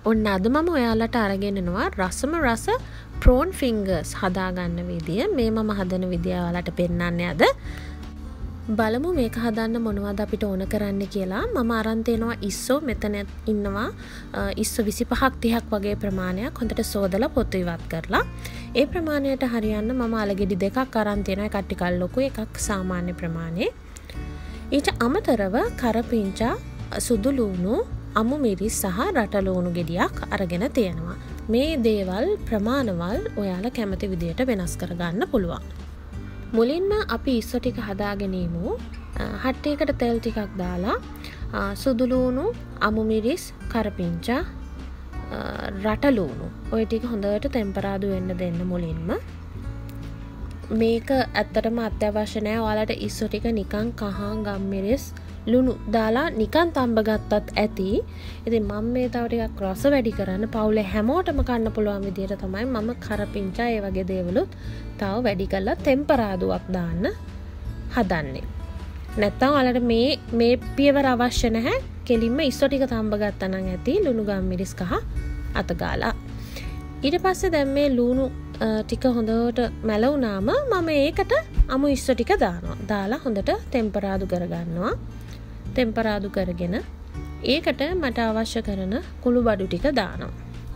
ඔන්න අද මම ඔයාලට අරගෙන එනවා රසම රස prawn fingers හදාගන්න විදිය. මේ මම හදන විදිය ඔයාලට පෙන්නන්නේ අද. බලමු මේක හදන්න මොනවද අපිට ඕන කරන්න කියලා. මම අරන් තියනවා ඉස්සෝ මෙතන ඉන්නවා ඉස්සෝ 25ක් 30ක් වගේ ප්‍රමාණයක් හොඳට සෝදලා පොතු ඉවත් කරලා. ඒ ප්‍රමාණයට හරියන්න මම අලගෙඩි දෙකක් අරන් තියනවා. එකක් ටිකක් ලොකු එකක් සාමාන්‍ය ප්‍රමාණය. ඊට අමතරව කරපිංචා සුදු ලුණු අමු මිරිස් සහ රට ලුණු ගෙඩියක් අරගෙන තියෙනවා. මේ දේවල් ප්‍රමාණවල් ඔයාලා කැමති විදියට වෙනස් කරගන්න පුළුවන්. මුලින්ම අපි ඉස්සෝ ටික හදාගෙන ඉමු. හට්ටියකට තෙල් ටිකක් දාලා සුදු ලුණු අමු මිරිස් කරපිංචා රට ලුණු ඔය ටික හොඳට ටෙම්පරාදු වෙන්න දෙන්න මුලින්ම. මේක ඇත්තටම අත්‍යවශ්‍ය නෑ. ඔයාලට ඉස්සෝ ටික නිකන් කහ ගම්මිරිස් ලුණු දාලා නිකන් තම්බ ගත්තත් ඇති. ඉතින් මම මේ තව ටිකක් රස වැඩි කරන්න පවුලේ හැමෝටම කන්න පුළුවන් විදියට තමයි මම කරපිංචා ඒ වගේ දේවලුත් තව වැඩි කරලා ටෙම්පරාදුවක් දාන්න හදන්නේ. නැත්තම් ඔයාලට මේ පියවර අවශ්‍ය නැහැ. කෙලින්ම ඉස්සෝ ටික තම්බ ගත්තා නම් ඇති ලුණු ගම්මිරිස් කහ අත ගාලා. ඊට පස්සේ දැන් මේ ලුණු ටික හොඳට මැලවුනාම මම ඒකට අමු ඉස්සෝ ටික දානවා. දාලා හොඳට ටෙම්පරාදු කරගන්නවා. ටෙම්පරාදු කරගෙන ඒකට මට අවශ්‍ය කරන කුළු බඩු ටික දානවා.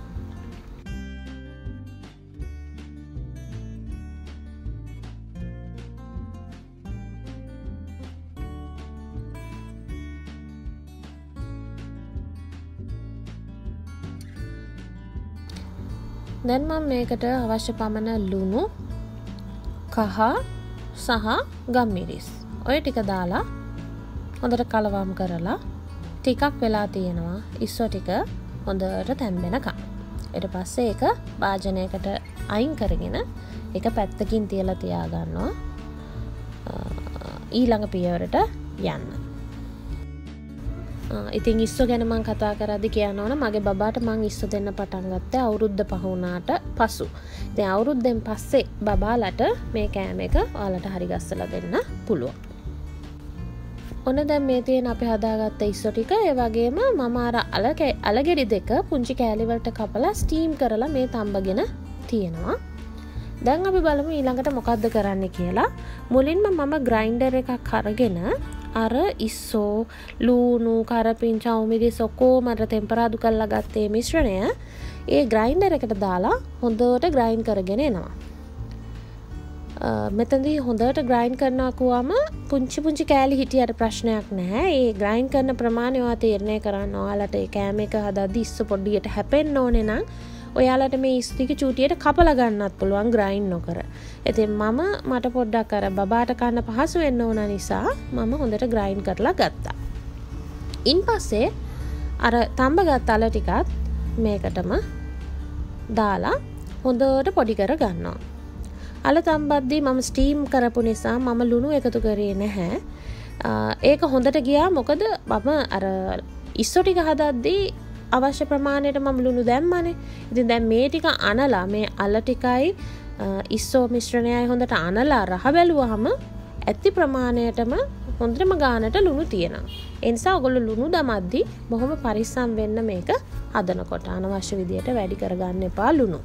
දැන් මම මේකට අවශ්‍ය පමණ ලුණු කහ සහ ගම්මිරිස් ඔය ටික දාලා හොඳට කලවම් කරලා ටිකක් වෙලා තියෙනවා ඉස්සෝ ටික හොඳට තැම්බෙනකම්. ඊට පස්සේ ඒක භාජනයකට අයින් කරගෙන ඒක පැත්තකින් තියලා තියාගන්නවා ඊළඟ පියවරට යන්න. ඉතින් ඉස්සෝ ගැන මම කතා කරද්දි කියන්න ඕන මගේ බබාට මම ඉස්සෝ දෙන්න පටන් ගත්තේ අවුරුද්ද 5 වුණාට පසු. ඉතින් අවුරුද්දෙන් පස්සේ බබාලට මේ කෑම එක ඔයාලට හරි ගස්සලා දෙන්න පුළුවන්. ඔන්න දැන් මේ තියෙන අපි හදාගත්ත ඉස්සෝ ටික ඒ වගේම මම අර අලගෙඩි දෙක පුංචි කෑලි වලට කපලා ස්ටීම් කරලා මේ තම්බගෙන තියෙනවා. දැන් අපි බලමු ඊළඟට මොකද්ද කරන්න කියලා. මුලින්ම මම ග්‍රයින්ඩර් එකක් අරගෙන අර ඉස්සෝ ලුණු කරපිංචා මිරිස් ඔක්කොම අර ටෙම්පරාදු කරලා ගත්තේ මිශ්‍රණය ඒ ග්‍රයින්ඩර් එකට දාලා හොඳට ග්‍රයින්ඩ් කරගෙන එනවා. මෙතනදී හොඳට ග්‍රයින්ඩ් කරනවා කියවම පුංචි කෑලි හිටියට ප්‍රශ්නයක් නැහැ. ඒ ග්‍රයින්ඩ් කරන ප්‍රමාණය ඔයා තීරණය කරන්න. ඔයාලට ඒ කෑම එක හදද්දි ඉස්සු පොඩ්ඩියට හැපෙන්න ඕනේ නම් ඔයාලට මේ ඉස්සු ටික චූටියට කපලා ගන්නත් පුළුවන් ග්‍රයින්ඩ් නොකර. ඉතින් මට පොඩ්ඩක් අර බබාට කන්න පහසු වෙන්න ඕන නිසා මම හොඳට ග්‍රයින්ඩ් කරලා ගත්තා. ඉන්පස්සේ අර තඹ ගත්ත අල ටිකත් මේකටම දාලා හොඳට පොඩි කර ගන්නවා. අල තම්බද්දී මම ස්ටීම් කරපු නිසා මම ලුණු එකතු කරේ නැහැ. ඒක හොඳට ගියා. මොකද මම අර ඉස්සෝ ටික හදද්දී අවශ්‍ය ප්‍රමාණයට මම ලුණු දැම්මනේ. ඉතින් දැන් මේ ටික අනලා මේ අල ටිකයි ඉස්සෝ මිශ්‍රණයයි හොඳට අනලා රහ බැලුවාම ඇති ප්‍රමාණයටම හොඳටම ගානට ලුණු තියෙනවා. ඒ නිසා ඔයගොල්ලෝ ලුණු දමද්දී බොහොම පරිස්සම් වෙන්න මේක හදනකොට. අනවශ්‍ය විදියට වැඩි කරගන්න එපා ලුණු.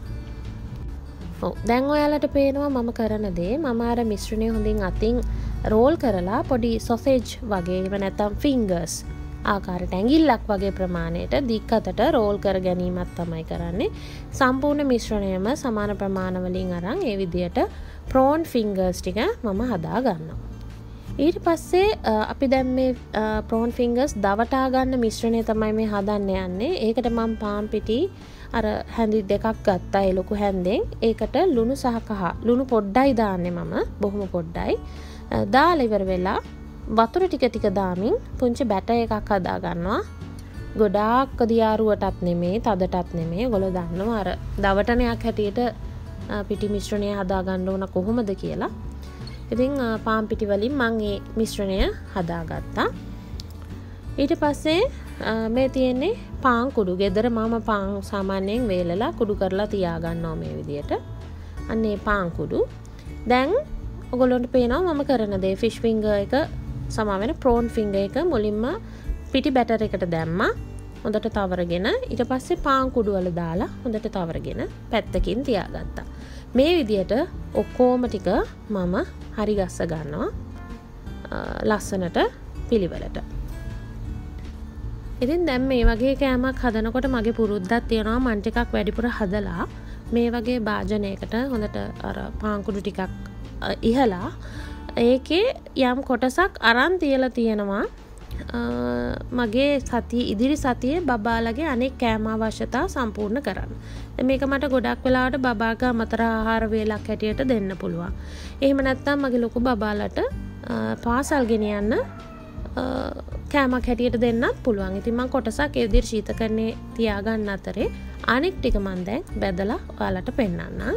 දැන් ඔයාලට පේනවා මම කරන දේ. මම අර මිශ්‍රණය හොඳින් අතින් රෝල් කරලා පොඩි සොසේජ් වගේ එහෙම නැත්නම් ෆින්ගර්ස් ආකාරයට ඇඟිල්ලක් වගේ ප්‍රමාණයට දික් අතට රෝල් කර ගැනීමක් තමයි කරන්නේ. සම්පූර්ණ මිශ්‍රණයම සමාන ප්‍රමාණ වලින් අරන් ඒ විදියට prawn fingers ටික මම හදා ගන්නවා. ඊට පස්සේ අපි දැන් මේ prawn fingers දවටා ගන්න මිශ්‍රණය තමයි මේ හදන්න යන්නේ. ඒකට මම පාන් පිටි අර හැඳි දෙකක් ගත්තා. ඒ ලොකු හැන්දෙන් ඒකට ලුණු සහ කහ ලුණු පොඩ්ඩයි දාන්නේ මම බොහොම පොඩ්ඩයි. දාලා ඉවර වෙලා වතුර ටික දාමින් පුංචි බැටර් එකක් හදා ගන්නවා. ගොඩාක් දියාරුවටත් නෙමෙයි තදටත් නෙමෙයි. ඔයගොල්ලෝ දන්නවා අර දවටනයක් හැටියට පිටි මිශ්‍රණය හදා ගන්න ඕන කොහොමද කියලා. ඉතින් පාන් පිටි වලින් මම මේ මිශ්‍රණය හදාගත්තා. ඊට පස්සේ මේ තියෙන්නේ පාන් කුඩු. ගෙදර මම පාන් සාමාන්‍යයෙන් වේලලා කුඩු කරලා තියා ගන්නවා මේ විදියට. අන්න ඒ පාන් කුඩු. දැන් ඔයගොල්ලන්ට පේනවා මම කරන දේ ෆිෂ් ෆින්ගර් එක සමා වෙන prawn finger එක මුලින්ම පිටි බැටර් එකට දැම්මා. හොඳට තවරගෙන ඊට පස්සේ පාන් කුඩු වල දාලා හොඳට තවරගෙන පැත්තකින් තියාගත්තා. මේ විදියට ඔක්කොම ටික මම හරි ගස්ස ගන්නවා ලස්සනට පිළිවෙලට. ඉතින් දැන් මේ වගේ කෑමක් හදනකොට මගේ පුරුද්දක් තියෙනවා මන් ටිකක් වැඩිපුර හදලා මේ වගේ භාජනයකට හොඳට අර පාන් කුඩු ටිකක් ඉහලා ඒකේ යම් කොටසක් අරන් තියලා තියෙනවා මගේ ඉදිරි සතියේ බබාලගේ අනෙක් කෑම අවශ්‍යතා සම්පූර්ණ කරන්න. මේක මට ගොඩක් වෙලාවට බබාගේ අමතර ආහාර වේලක් හැටියට දෙන්න පුළුවන්. එහෙම නැත්නම් මගේ ලොකු බබාලට පාසල් ගෙනියන්න කෑමක් හැටියට දෙන්නත් පුළුවන්. ඉතින් මම කොටසක් ඒ විදිහට ශීතකරණේ තියාගන්න අතරේ අනෙක් ටික මම දැන් බෙදලා ඔයාලට පෙන්නන්නම්.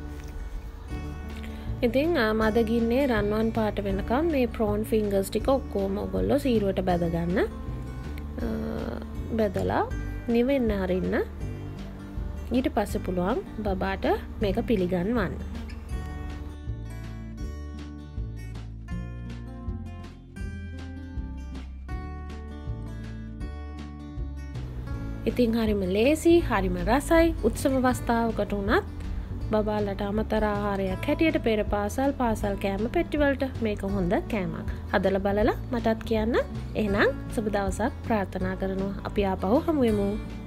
ඉතින් මද ගින්නේ රන්වන් පාට වෙනකම් මේ prawn fingers ටික ඔක්කොම ඔයගොල්ලෝ සීරුවට බෙද ගන්න. බෙදලා නිවෙන්න හරින්න. ඊට පස්සේ පුළුවන් බබාට මේක පිළිගන්වන්න. ඉතින් හරිම ලේසි, හරිම රසයි. උත්සව අවස්ථාවකට උනත් බබාලට අමතර ආහාරයක් හැටියට පෙර පාසල් කෑම පෙට්ටිවලට මේක හොඳ කෑමක්. හදලා බලලා මටත් කියන්න. එහෙනම් සුබ දවසක් ප්‍රාර්ථනා කරනවා. අපි ආපහු හමු වෙමු.